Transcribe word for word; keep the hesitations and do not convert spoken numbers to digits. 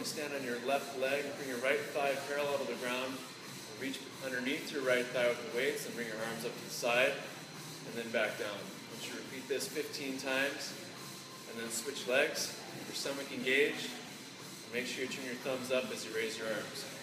Stand on your left leg, bring your right thigh parallel to the ground, reach underneath your right thigh with the weights, and bring your arms up to the side, and then back down. Once you repeat this fifteen times, and then switch legs, your stomach engaged, and make sure you turn your thumbs up as you raise your arms.